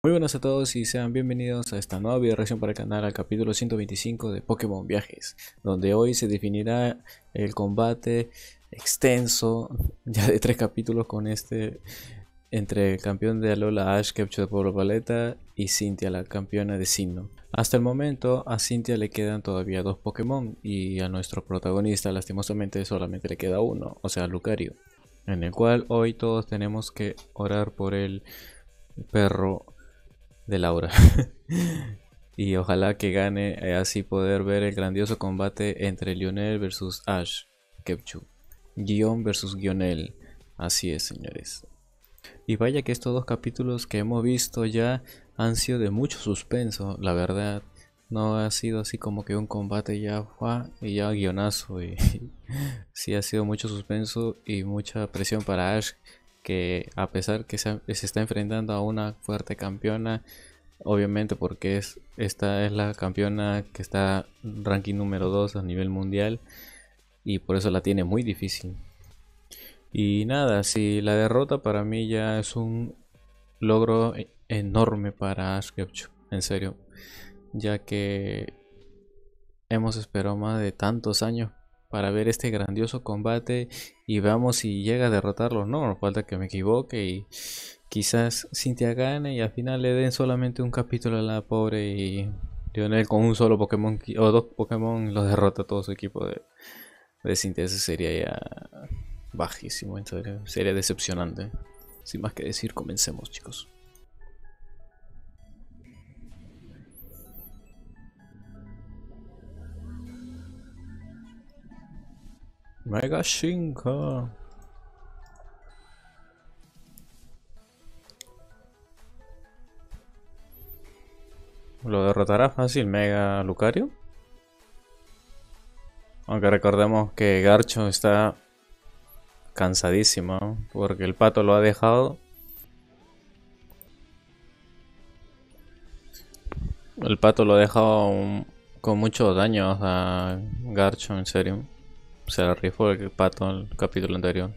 Muy buenas a todos y sean bienvenidos a esta nueva video reacción para el canal al capítulo 125 de Pokémon Viajes, donde hoy se definirá el combate extenso, ya de 3 capítulos con entre el campeón de Alola Ash Ketchum de Pueblo Paleta y Cynthia, la campeona de Sinnoh. Hasta el momento a Cynthia le quedan todavía 2 Pokémon y a nuestro protagonista lastimosamente solamente le queda uno, o sea Lucario, en el cual hoy todos tenemos que orar por el perro de Laura. Y ojalá que gane, así poder ver el grandioso combate entre Lionel versus Ash Ketchum, guión versus Guionel. Así es, señores. Y vaya que estos dos capítulos que hemos visto ya han sido de mucho suspenso, la verdad. No ha sido así como que un combate ya y ya guionazo. Y sí ha sido mucho suspenso y mucha presión para Ash, que a pesar que se está enfrentando a una fuerte campeona, obviamente porque esta es la campeona que está ranking número 2 a nivel mundial y por eso la tiene muy difícil. Y nada, si la derrota para mí ya es un logro enorme para Ash Ketchum, en serio, ya que hemos esperado más de tantos años para ver este grandioso combate y veamos si llega a derrotarlo. No, falta que me equivoque y quizás Cynthia gane y al final le den solamente un capítulo a la pobre y Lionel con un solo Pokémon o dos Pokémon los derrota a todo su equipo de Cynthia. Eso sería ya bajísimo, en serio. Sería decepcionante. Sin más que decir, comencemos, chicos. Mega Shinka. ¿Lo derrotará fácil Mega Lucario? Aunque recordemos que Garcho está cansadísimo porque el pato lo ha dejado. El pato lo ha dejado con muchos daños a Garcho, en serio. Se la rifó el pato en el capítulo anterior.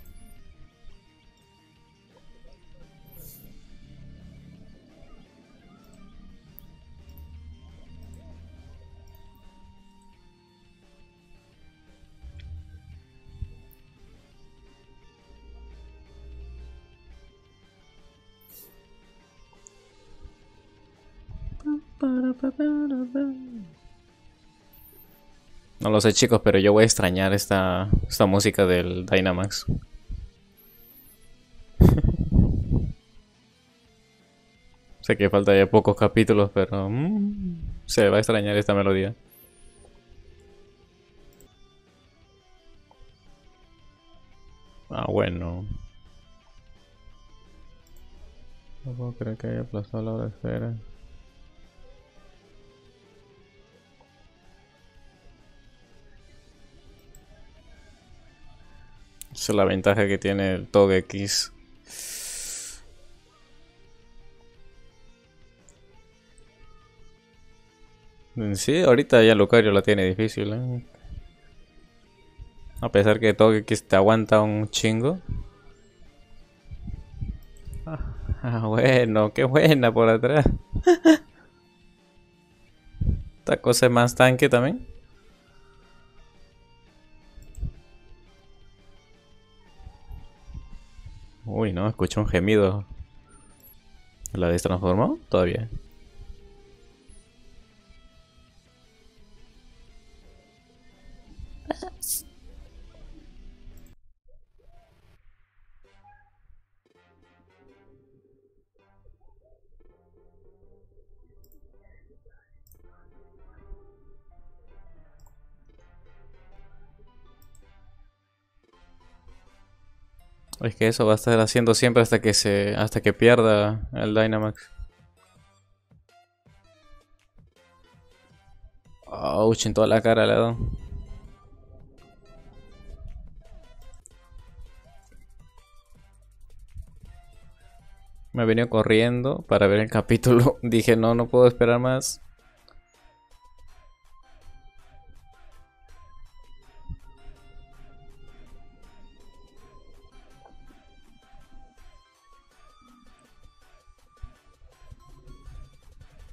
No lo sé, chicos, pero yo voy a extrañar esta música del Dynamax. Sé que falta ya pocos capítulos, pero se va a extrañar esta melodía. Ah, bueno. No puedo creer que haya aplazado la hora de espera. Esa es la ventaja que tiene el Togekiss. Sí, ahorita ya Lucario la tiene difícil, ¿eh? A pesar que Togekiss te aguanta un chingo. Bueno, qué buena por atrás. Esta cosa es más tanque también. Uy, no, escuché un gemido. ¿La destransformó? Todavía. Es que eso va a estar haciendo siempre hasta que pierda el Dynamax. Ouch, en toda la cara le ha dado. Me he venido corriendo para ver el capítulo. Dije, no, no puedo esperar más.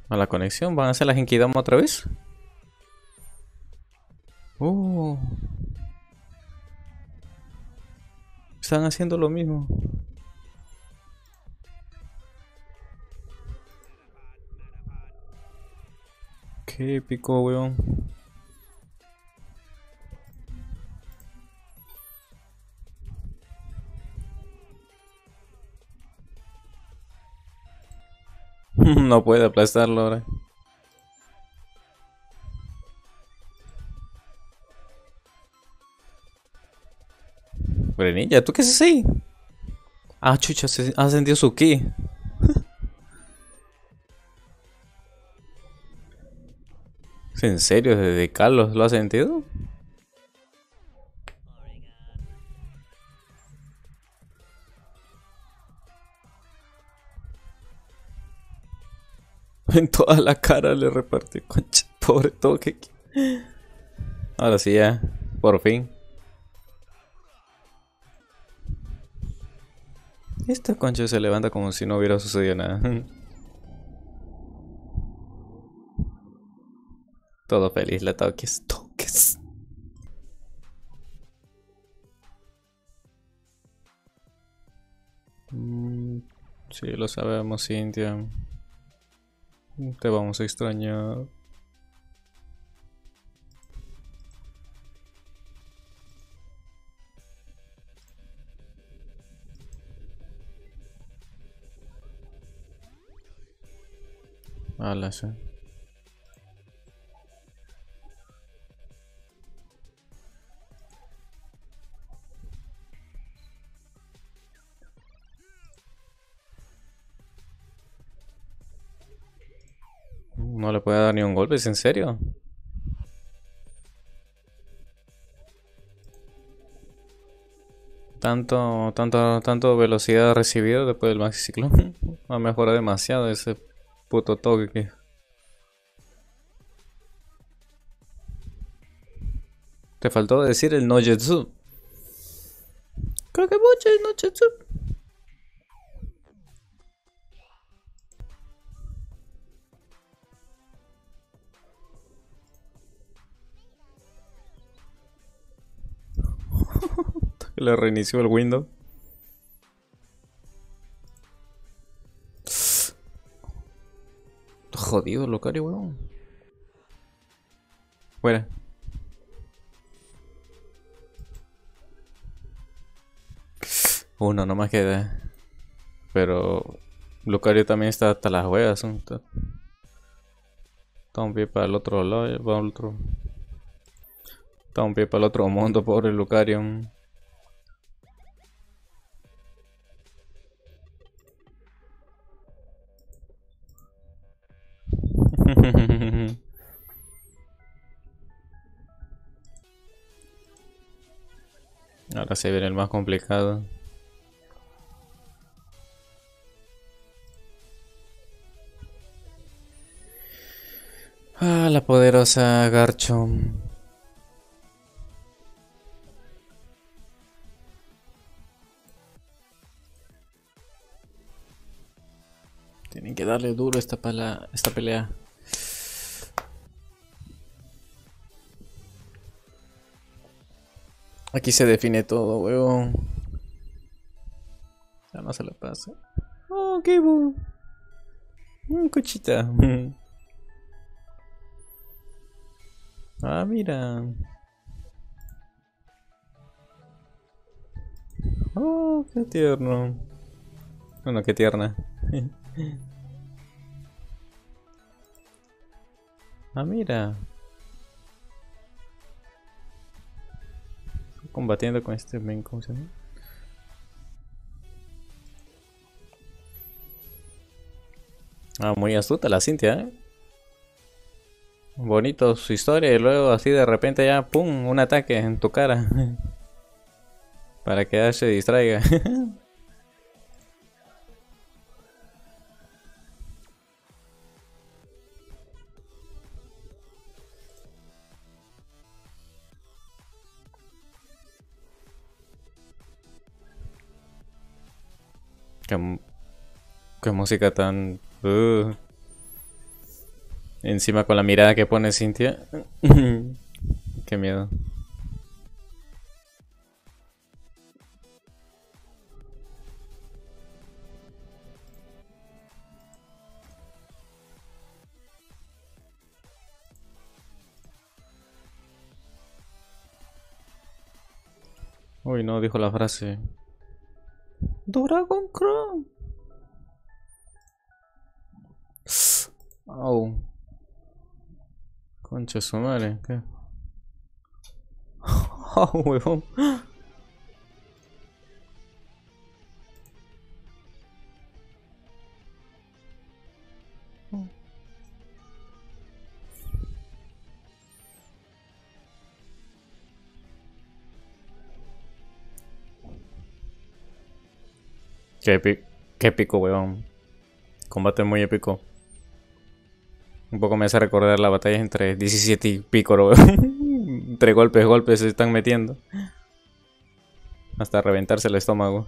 A la conexión. ¿Van a hacer la Genkidama otra vez? Uh, Están haciendo lo mismo. Qué épico, weón. No puede aplastarlo ahora. Brenilla, ¿tú qué haces ahí? Ah, chucha, se ha sentido su ki. ¿En serio? ¿Desde Carlos lo ha sentido? En toda la cara le repartió, concha. Pobre toque. Ahora sí ya, por fin. Esta concha se levanta como si no hubiera sucedido nada. Todo feliz, la toques, toques. Sí, lo sabemos, Cintia. Te vamos a extrañar. Alas, no le puede dar ni un golpe, ¿es en serio? Tanto velocidad recibido después del maxi ciclón. Ha mejorado demasiado ese puto toque que. Te faltó decir el no jetsu. Kagebuchi no jetsu. Le reinició el Windows. Jodido, Lucario, weón. Fuera. Uno nomás queda. Pero Lucario también está hasta las huevas. Está un pie para el otro lado. Para el otro. Está un pie para el otro mundo, pobre Lucario. Ahora se viene el más complicado. Ah, la poderosa Garchomp. Tienen que darle duro esta pelea. Aquí se define todo, weón. Ya no se le pasa. Oh, qué bu. Cochita. Ah, mira. Oh, qué tierno. Bueno, qué tierna. Ah, mira. Combatiendo con este men, ¿cómo se llama? Ah, muy astuta la Cintia, Bonito su historia y luego así de repente ya, pum, un ataque en tu cara. Para que Ash se distraiga. qué, qué música tan. Encima con la mirada que pone Cintia. Qué miedo. Uy, no dijo la frase. Dragon Crown. Au. Concha de su madre, ¿qué? Au, huevón. Qué épico, weón. Combate muy épico. Un poco me hace recordar la batalla entre 17 y Piccolo, weón. Entre golpes se están metiendo. Hasta reventarse el estómago.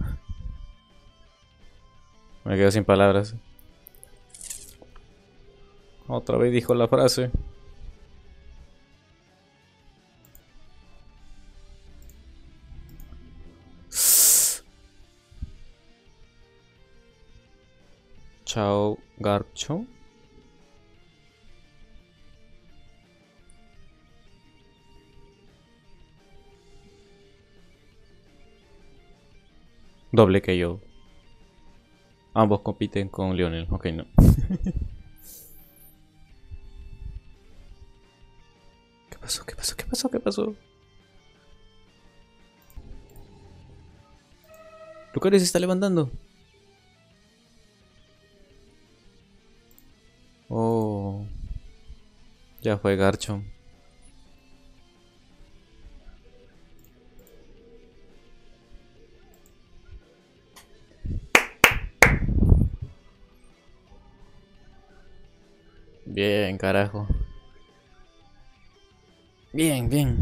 Me quedo sin palabras. Otra vez dijo la frase. Chao, Garcho. Doble que yo. Ambos compiten con Lionel. Ok, no. ¿Qué pasó? ¿Qué pasó? ¿Qué pasó? ¿Qué pasó? Lucario se está levantando. Oh. Ya fue Garcho. Bien, carajo. Bien, bien.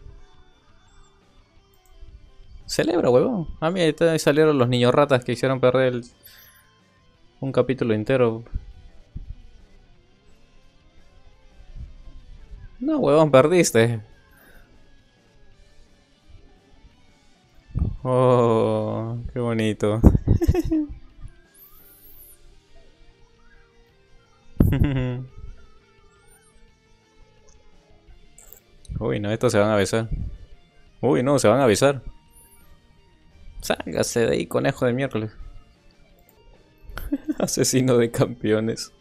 Celebra, huevón. A mí ahí salieron los niños ratas que hicieron perder un capítulo entero. No, huevón, perdiste. Oh, qué bonito. Uy, no, estos se van a besar. Uy, no, se van a besar. Sálgase de ahí, conejo de miércoles. Asesino de campeones.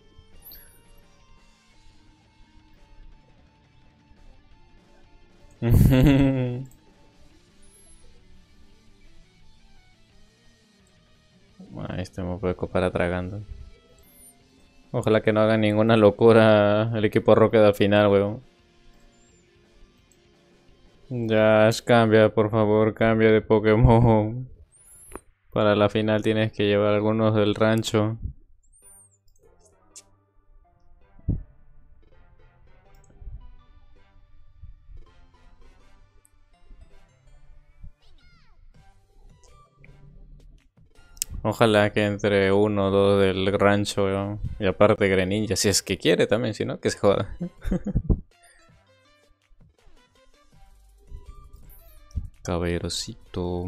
Este me puede copar atragando. Ojalá que no hagan ninguna locura el equipo Rocket al final, weón. Ya, cambia, por favor, cambia de Pokémon. Para la final tienes que llevar algunos del rancho. Ojalá que entre uno o dos del rancho, weón. Y aparte Greninja, si es que quiere también, si no, que se joda. Caballerosito.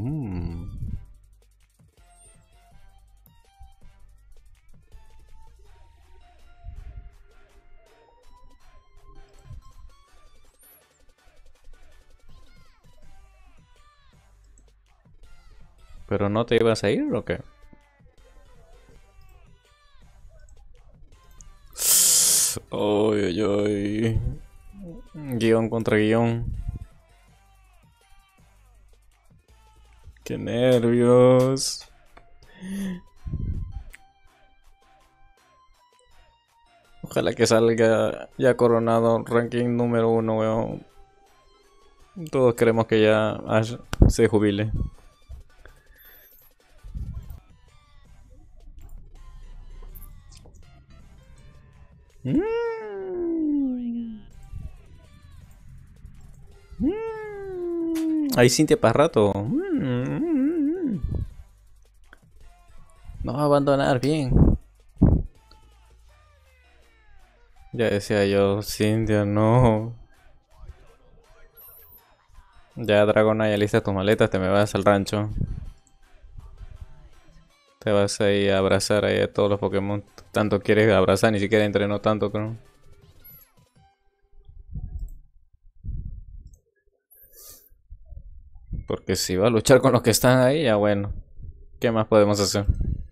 ¿Pero no te ibas a ir o qué? Uy, uy, uy. Guión contra guión. Qué nervios. Ojalá que salga ya coronado ranking número 1, weón. Todos queremos que ya Ash se jubile. Hay Cintia para rato. No va a abandonar bien. Ya decía yo, Cintia, no. Ya Dragonite, alista tus maletas, te me vas al rancho. Te vas ahí a abrazar ahí a todos los Pokémon. Tanto quieres abrazar, ni siquiera entrenó tanto, creo. Porque si va a luchar con los que están ahí, ya bueno. ¿Qué más podemos hacer?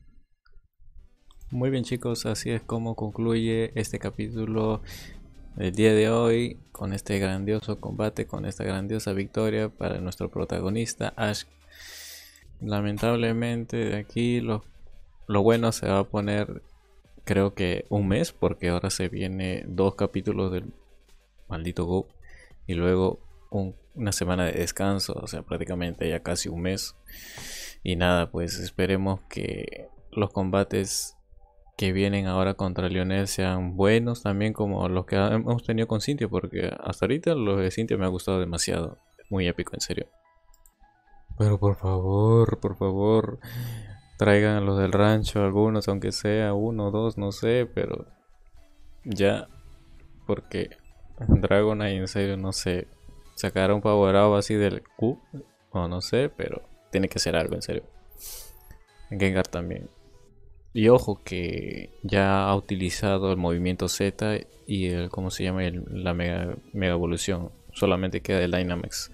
Muy bien chicos, así es como concluye este capítulo del día de hoy con este grandioso combate, con esta grandiosa victoria para nuestro protagonista Ash. Lamentablemente de aquí lo bueno se va a poner creo que un mes porque ahora se viene dos capítulos del maldito Go y luego una semana de descanso, o sea prácticamente ya casi un mes. Y nada, pues esperemos que los combates que vienen ahora contra Lionel sean buenos también como los que hemos tenido con Cynthia, porque hasta ahorita los de Cynthia me ha gustado demasiado. Muy épico, en serio. Pero por favor, traigan a los del rancho, algunos, aunque sea uno o dos, no sé, pero ya, porque Dragonite en serio, no sé, sacar un Power Up así del Q, o no sé, pero tiene que ser algo, en serio. Gengar también. Y ojo que ya ha utilizado el movimiento Z y el, ¿cómo se llama? La mega evolución. Solamente queda el Dynamax.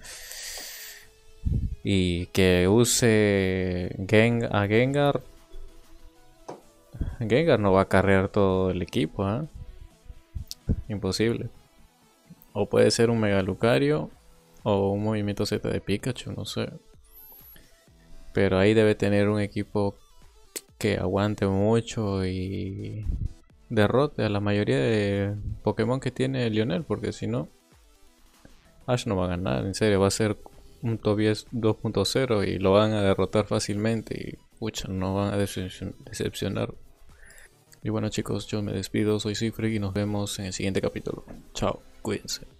Y que use a Gengar. Gengar no va a carrear todo el equipo, ¿eh? Imposible. O puede ser un Mega Lucario o un movimiento Z de Pikachu, no sé. Pero ahí debe tener un equipo que aguante mucho y derrote a la mayoría de Pokémon que tiene Lionel, porque si no, Ash no va a ganar, en serio, va a ser un Tobias 2.0 y lo van a derrotar fácilmente y pucha, no van a decepcionar. Y bueno chicos, yo me despido, soy Cifrig y nos vemos en el siguiente capítulo. Chao, cuídense.